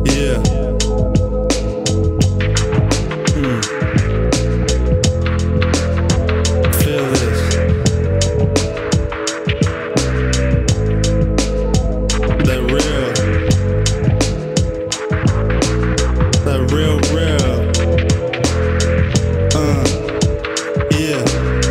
Yeah. Feel this. That real. That real. Yeah.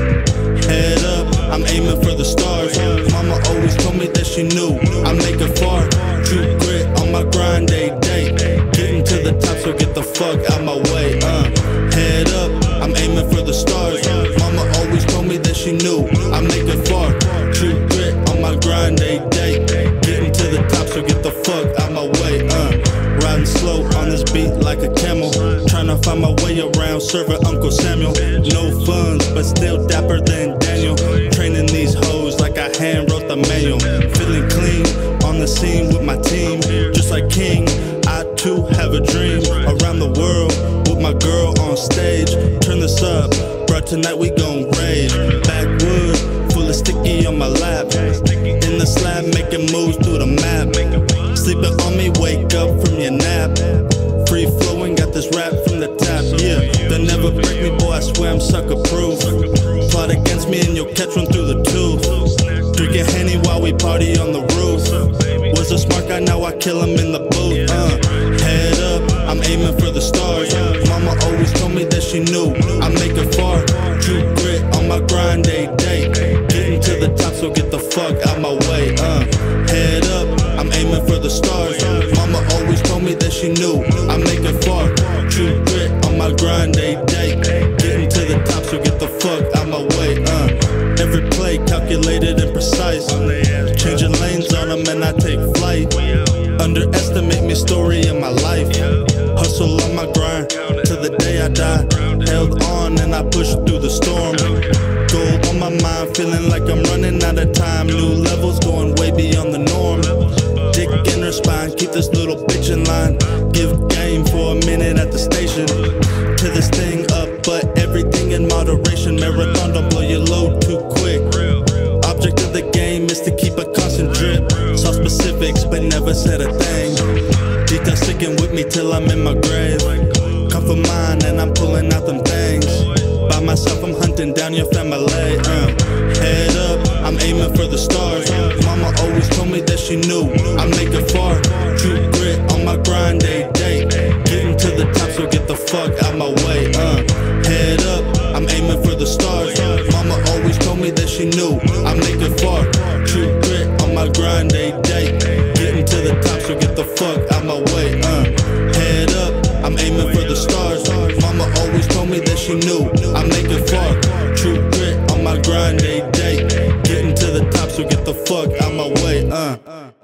Head up, I'm aiming for the stars. Mama always told me that she knew I make it far. True grit on my grind day. Getting to the top, so get the fuck out my way. Head up, I'm aiming for the stars. Mama always told me that she knew I make it far. True grit on my grind day. Getting to the top, so get the fuck out my way. Riding slow on this beat like a camel. Trying to find my way around, serving Uncle Samuel. No funds, but still dapper than Daniel. Training these hoes like I hand wrote the manual. Feeling clean on the scene with my team. Just like King, I too have a dream. Around the world with my girl on stage. Turn this up, bruh, tonight we gon' rage. Backwood, full of sticky on my lap. In the slab, making moves through the map. Sleeping on me, wake up from your nap. Free flowing, got this rap from the tap. Yeah, they'll never break me, boy, I swear I'm sucker proof. Plot against me and you'll catch one through the tooth. Drinking Henny while we party on the roof. Was a smart guy, now I kill him in the booth. Head up, I'm aiming for the stars. Mama always told me that she knew I make it far. True grit on my grind day. Getting to the top, so get the fuck out my way. Head up, I'm aiming for the stars. Mama always told me that she knew I make it far. True grit on my grind day. Getting to the top, so get the fuck out my way. Every play calculated and precise. Changing lanes on them and I take flight. Underestimate me, story of my life. Hustle on my grind till the day I die. Held on and I pushed through the storm. Gold on my mind, feeling like I'm running out of time. New levels going way beyond the norm. Dick in her spine, keep this little bitch in line. Give game for a minute at the station. To this thing up, but everything in moderation. Marathon, don't blow your load too quick. Object of the game is to keep a constant drip. Saw specifics, but never said a thing. Detail sticking with me till I'm in my grave. Come for mine and I'm pulling out them things. By myself, I'm hunting down your family. Head up, I'm aiming for the stars. Mama always told me that she knew I make it far. True grit on my grind day. Getting to the top, so get the fuck out my way. Head up, I'm aiming for the stars. Mama always told me that she knew I make it far. True grit on my grind day. Getting to the top, so get the fuck out my way. Head up, I'm aiming for the stars. Mama always told me that she knew I make it far. True grit on my grind day. Getting to the top, so get the fuck out my way.